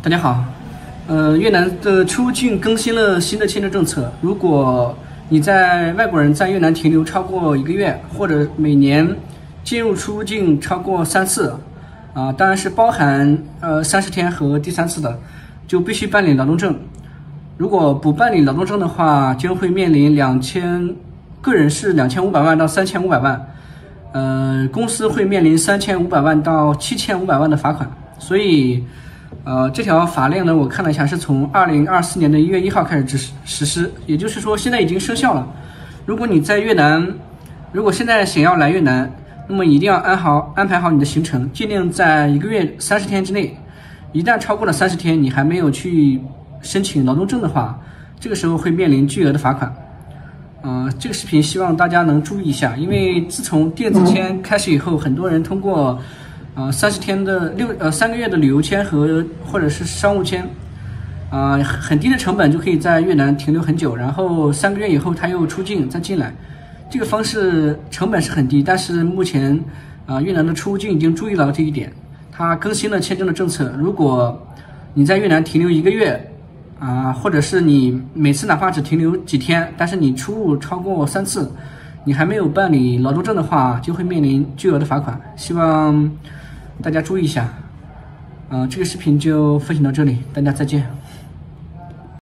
大家好，越南的出入境更新了新的签证政策。如果你外国人在越南停留超过1个月，或者每年进入出入境超过3次，当然是包含30天和第3次的，就必须办理劳动证。如果不办理劳动证的话，将会面临个人是2500万到3500万，公司会面临3500万到7500万的罚款。所以，这条法令呢，我看了一下，是从2024年的1月1号开始实施，也就是说现在已经生效了。如果你在越南，如果现在想要来越南，那么一定要安排好你的行程，尽量在1个月30天之内。一旦超过了30天，你还没有去申请劳动证的话，这个时候会面临巨额的罚款。这个视频希望大家能注意一下，因为自从电子签开始以后，很多人通过3个月的旅游签或者是商务签，很低的成本就可以在越南停留很久，然后3个月以后他又出境再进来。这个方式成本是很低，但是目前越南的出入境已经注意到这一点，它更新了签证的政策。如果你在越南停留1个月，或者是你每次哪怕只停留几天，但是你出入超过3次，你还没有办理劳动证的话，就会面临巨额的罚款。希望大家注意一下。这个视频就分享到这里，大家再见。